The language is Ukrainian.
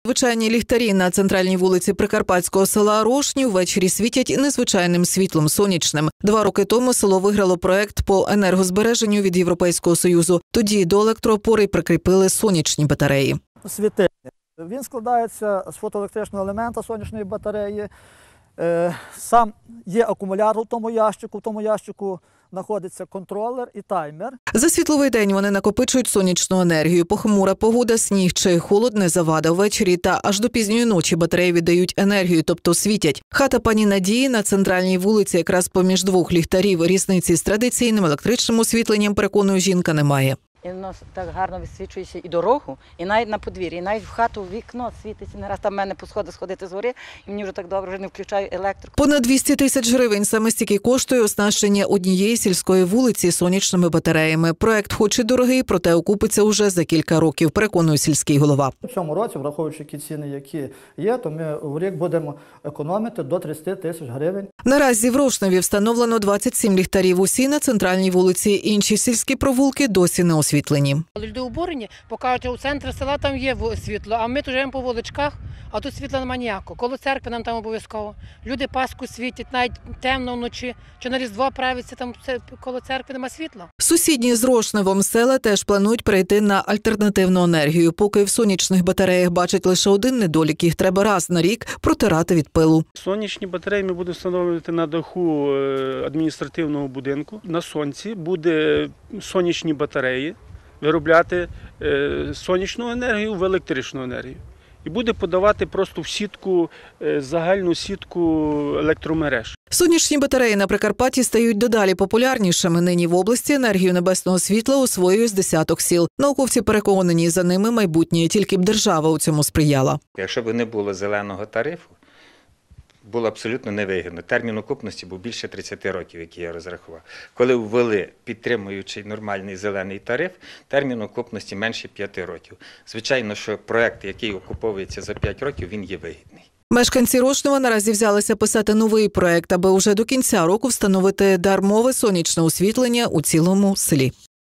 Звичайні ліхтарі на центральній вулиці прикарпатського села Рошнів ввечері світять незвичайним світлом сонячним. 2 роки тому село виграло проект по енергозбереженню від Європейського Союзу. Тоді до електроопори прикріпили сонячні батареї. Світильник. Він складається з фотоелектричного елемента сонячної батареї. Сам є акумулятор в тому ящику знаходиться контролер і таймер. За світловий день вони накопичують сонячну енергію. Похмура погода, сніг чи холод не завада. Ввечері та аж до пізньої ночі батареї віддають енергію, тобто світять. Хата пані Надії на центральній вулиці якраз поміж 2 ліхтарів. Різниці з традиційним електричним освітленням, переконує жінка, немає. І воно так гарно висвічується і дорогу, і навіть на подвір'ї, і навіть в хату, в вікно світиться. Не раз там в мене по сходах сходити з гори, і мені вже так добре, вже не включаю електрику. Понад 200 тисяч гривень саме стільки коштує оснащення однієї сільської вулиці сонячними батареями. Проект хоч і дорогий, проте окупиться уже за кілька років, переконує сільський голова. В цьому році, враховуючи ті ціни, які є, то ми в рік будемо економити до 30 тисяч гривень. Наразі в Рошневі встановлено 27 ліхтарів, усі на центральній вулиці. Інші сільські провулки досі не освітлені. Люди обурені, покажуть, що у центрі села там є світло, а ми тут живемо по вуличках, а тут світла немає ніякого. Коло церкви нам там обов'язково. Люди Пасху світять, навіть темно вночі, чи на Різдво правиться, там коло церкви немає світла. Сусідні з Рошневом села теж планують перейти на альтернативну енергію. Поки в сонячних батареях бачать лише один недолік, їх треба раз на рік протирати від пилу. Сонячні батареї ми будемо встановлювати на даху адміністративного будинку. На сонці буде сонячні батареї виробляти сонячну енергію в електричну енергію. І буде подавати просто в сітку, загальну сітку електромереж. Сонячні батареї на Прикарпатті стають дедалі популярнішими. Нині в області енергію небесного світла освоює з десяток сіл. Науковці переконані, за ними майбутнє, тільки б держава у цьому сприяла. Якщо б не було зеленого тарифу, було абсолютно невигідно. Термін окупності був більше 30 років, який я розрахував. Коли ввели підтримуючий нормальний зелений тариф, термін окупності менше 5 років. Звичайно, що проект, який окуповується за 5 років, він є вигідний. Мешканці Рошнева наразі взялися писати новий проект, аби уже до кінця року встановити дармове сонячне освітлення у цілому селі.